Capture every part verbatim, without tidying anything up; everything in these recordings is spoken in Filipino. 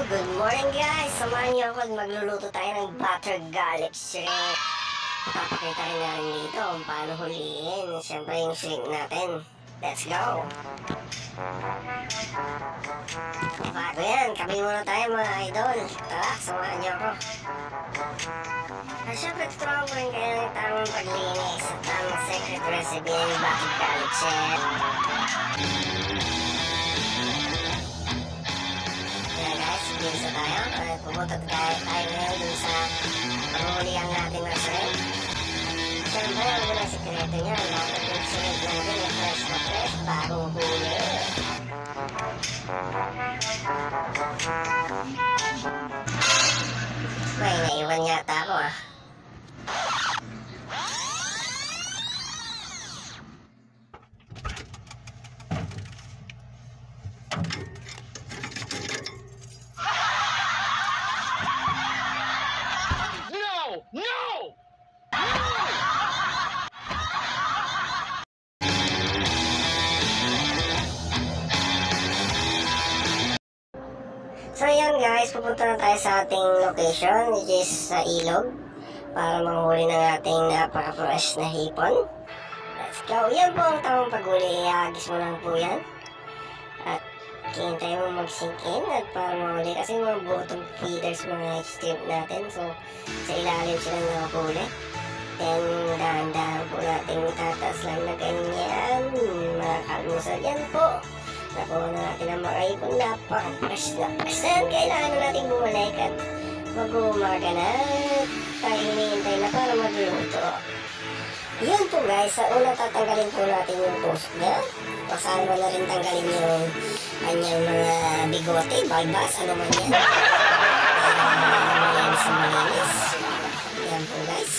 Good morning guys! Samahan niyo ako at magluluto tayo ng butter garlic shrimp. Papakita rin natin dito kung paano huliin. Siyempre yung shrimp natin. Let's go! Bago yan, kape muna tayo mga idol. Tara, samahan niyo ako. At siyempre tuturuan ko rin kayo ng tamang paglinis at tamang secret recipe ng butter garlic shrimp. Bisa tayo, uh, pumunta tayo, tayo ngayon dun sa panghulihan natin ng shrimp. Siyempre, ang muna sikreto niya, dapat yung shrimp natin ay fresh na fresh, bagong huli. May naiwan yata ako ah. No! So yan guys, pupunta na tayo sa ating location, which is sa ilog, para manghuli ng ating napaka-fresh na hipon. Let's go! Yan po ang tamang paghuli, ihagis mo lang po yan. At hintay mo mag-sink in at para mahuli kasi mga bottom feeders mga shrimp natin, so sa ilalim sila nakahuli. Then dahan-dahan po natin itataas lang na ganyan, mga kalmusal. Yan po, nakuha na natin ang mga ipon, napaka-fresh na fresh. Kailangan na natin bumalik at mag-umaga na tayo hinihintay na para magluto. Yan po guys, sa una tatanggalin po natin yung tusok niya. Kasama na rin tanggalin yung kanyang mga bigote, balbas, ano man yan. Para malinis sa malinis. Yan po guys.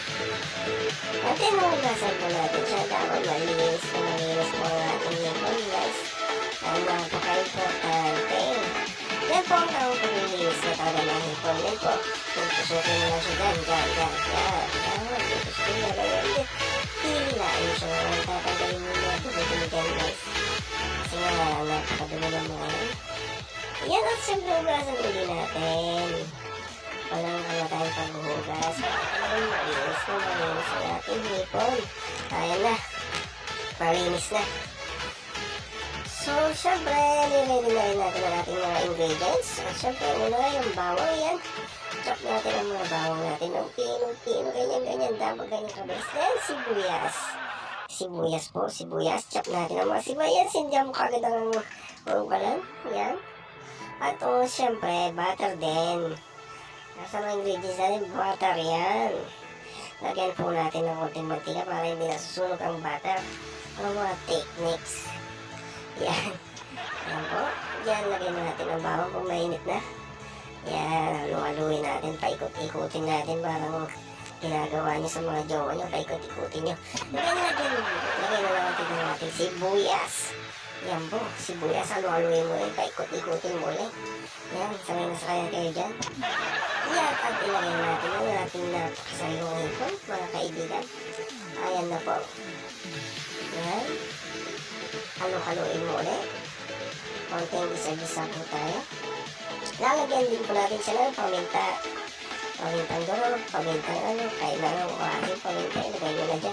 At tinugasan po natin siya. Dapat malinis po, malinis po ang ating hipon guys. Ang napaka-importante. Yan po ang tawag pag-linis na talaga ng hipon. Yan po. Kung tusukin mo lang siya dyan, dyan, dyan, dyan. Yan, tusukin mo lang yan. Hihilain mo siya. Tatanggalin mo mga tusukin dyan guys. Kasi nga, napakadumi ng mga yan. Yan at siyempre hugasan uli natin. Walang kamatayang paghuhugas. Ay, malinis na malinis na natin hipon. Ayan na. Malinis na. So, syempre, nilagay na rin natin ang ating mga ingredients. At syempre, una na yung bawang yan. Chop natin ang mga bawang natin ng pino-pino, ganyan-ganyan, dapat ganyan kabis. Then, sibuyas. Sibuyas po, sibuyas. Chop natin ang mga sibuyas. Hindi mo kagad ang urugalan. Yan. At o, syempre, butter din. Nasa mga ingredients natin, butter yan. Lagyan po natin ng konting mantika para hindi nasusunog ang butter. Ang mga techniques. Yan. Yan po. Yan, lagyan natin ang bawang kung mainit na. Yan, halu-haluin natin, paikot-ikutin natin parang ginagawa nyo sa mga jowa nyo, paikot-ikutin nyo. Lagyan na lagyan, lagyan na lang natin ng ating sibuyas. Yan po, sibuyas, halu-haluin mo rin, paikot-ikutin mo rin. Yan, sanay na sakaya kayo dyan. Yan, at ilagay natin ang ating napakasayong hipon, mga kaibigan. Ayan na po. Yan. Halu-haluin mo ulit. Konting gisa-gisa po tayo. Lalagyan din po natin siya ng paminta. Pamintang durog, pamintang ano, kailangan ko ating paminta, ilagay nyo na dyan.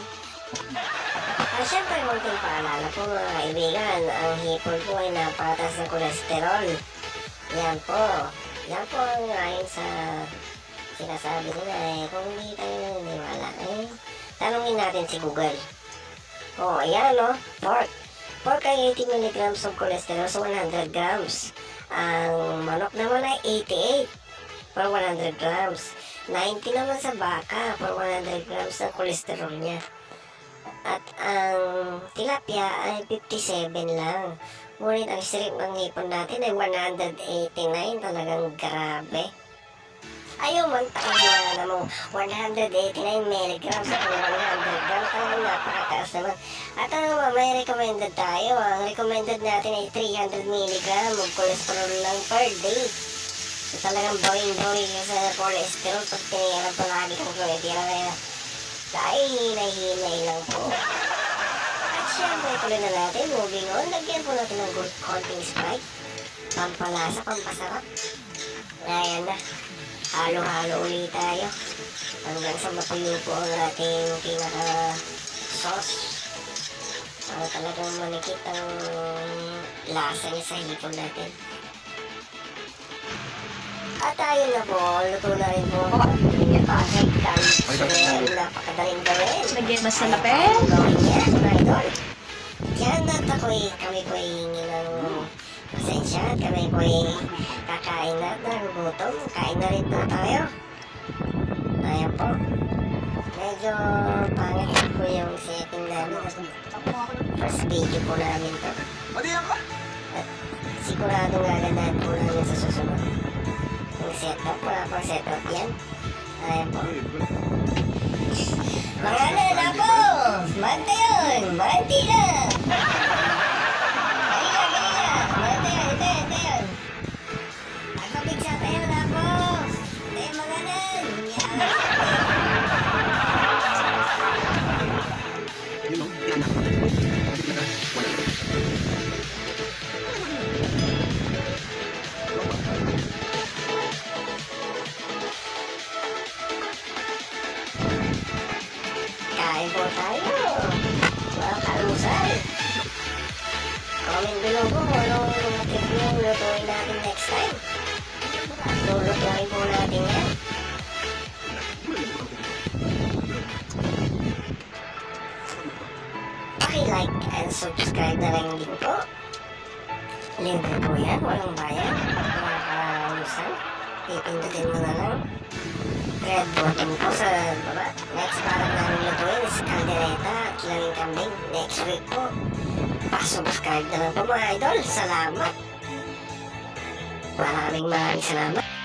At syempre, konting paalala po mga kaibigan, ang hipon po ay napatas ng kolesterol. Yan po. Yan po ang ayon sa sinasabi nila eh. Kung hindi tayo naniniwala eh, tanungin natin si Google. O, oh, ayan o, pork. Pork ay eighty milligrams of cholesterol sa one hundred grams. Ang manok naman ay eighty-eight per one hundred grams. ninety naman sa baka per one hundred grams ng cholesterol niya. At ang tilapia ay fifty-seven lang. Ngunit ang shrimp ng hipon natin ay one hundred eighty-nine. Talagang grabe. Ayaw man tayo na naman one hundred eighty-nine milligrams at one hundred grams. Talagang napakataas naman. At ano, may recommended tayo. Ang recommended natin ay three hundred milligrams of cholesterol lang per day. So talagang bawing-bawing sa cholesterol pag tinira palagi kong cholesterol. Kaya dahil hinay-hinay lang po. At syempre, tuloy na natin. Moving on. Lagyan po natin ng good konting Sprite. Pampalasa, pampasarap. Ayan na. Halo-halo ulit tayo. Hanggang sa matuyo po ang ating pinaka-sauce. Para talagang manikit ang lasa niya sa hipon natin. At ayun na po, luto na rin po. Perfect cancer. Napakadaling gawin. Lagyan mas Ayaw malapit. kayong gawin niya, mga idol. Yan at ako'y, kami po'y hingi ng pasensya. At kami po'y kakain na at nagugutom. Kain na rin po tayo. Ayan po. Medyo pangit po yung setting namin. First video po namin to. At siguradong gagandahan po namin sa susunod. Yung setup, wala pang setup yan. Ayan po. Mga nana po! Mante yun! Mante na! Halika, halika! Mante yun, ito yun, ito yun! Agpapigsa tayo na po! Ito yung mga nan! Yan! Kain po tayo! Mga kalusal! Comment below po kung anong tip yung lutuin natin next time. Lulutuin po natin yan. Paki-like and subscribe na lang din po. Libre po yan, walang bayan. Mga kalusal, pipindutin mo na lang. Red button po sa baba. Next parang namin lutuin is caldereta at langing kambing. Next week po. Pa-subscribe na lang po mga idol. Salamat. Maraming maraming salamat.